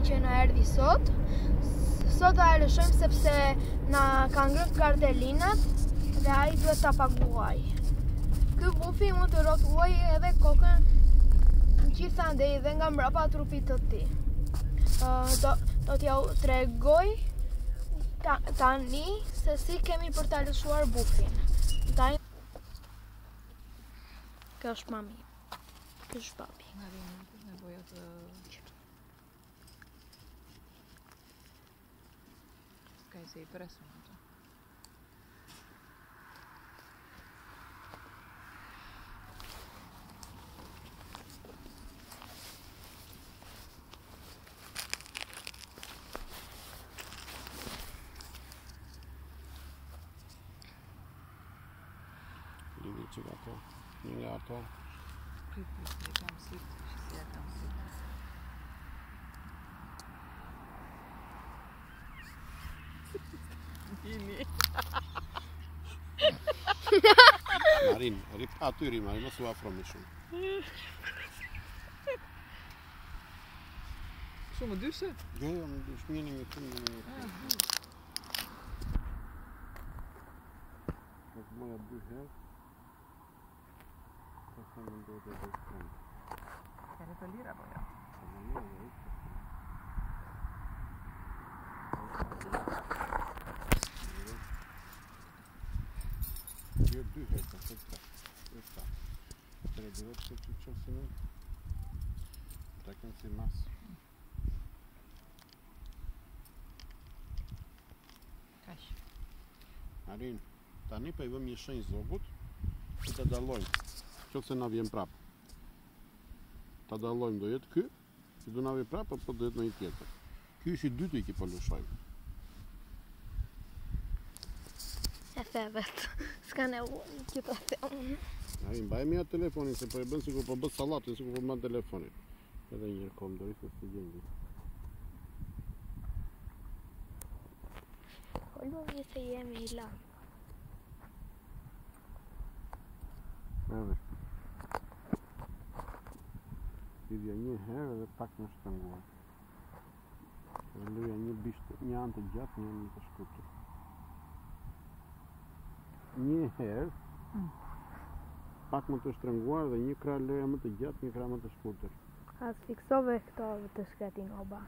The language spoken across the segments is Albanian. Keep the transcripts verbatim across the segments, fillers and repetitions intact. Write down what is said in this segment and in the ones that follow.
që na erdhi sot. Sot a e lëshojmë sepse na ka ngrënë kartelinat dhe ai duhet ta paguaj. Ky bufi mund të rrotulloj edhe kokën gjithandej dhe nga mbrapa trupit të tij. Uh, do, do t'ja tregoj ta, tani se si kemi për ta lëshuar bufin. Tani... Kjo është mami. Kjo është papi. Nga vjen nevoja të... S'ka se i presu në to. Lidi që nga to, një nga ato. Prit, prit, e kam sit, që si e kam sit. Dini. Marin, rip aty ri, Marin, mos u afro më shumë. Shumë më dyshe? Jo, jo, më dysh, një një të një një të. Nuk moja dy herë. Sa më ndodhe dhe strëmë. Kere të lira, po jo? Sa më një dhe ikë. Jo dy herë, ka se këta. Jo këta. Tre dhe vetë që që që si në. Ta kënë si masë. Kash. Arin, tani pa i vëm një shenjë zogut që të dalojmë. Qo se na vjen prapë. Ta dallojmë do jetë ky, që do na vjen prapë, apo do jetë në një tjetër. Ky është i dytë i ki po lëshojmë. E the vetë. S'ka nevojë që ta them. Ai mbaj mi atë telefonin se po e bën sikur po bë sallatë, sikur po mban telefonin. Edhe një herë kom do rrisë të gjendi. Kolmo mi se jemi i lanë. Edhe. Lidhja një herë dhe pak më shtrënguar. Dhe lëja një bishtë, një anë të gjatë, një anë të shkurtër. Një herë, mm. pak më të shtrënguar dhe një krah lëja më të gjatë, një krah më të shkurtër. As fiksove këto të shkretin oba.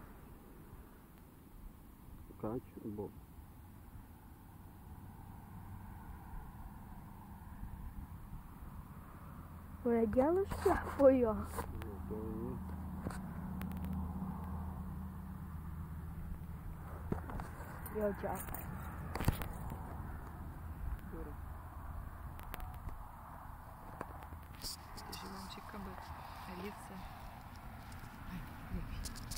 Kaq, bo. Por e gjallë është po jo? Jo gjallë. Dure. Ishë më që këmbët e lidhë se... Aj, jepi.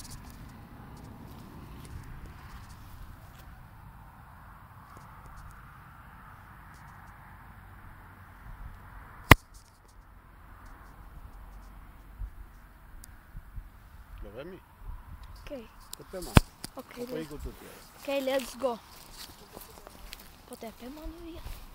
Vemi? Okej. Të pema. Okej. Po iku të tjerë. Okej, let's go. Po te pema në vjetë.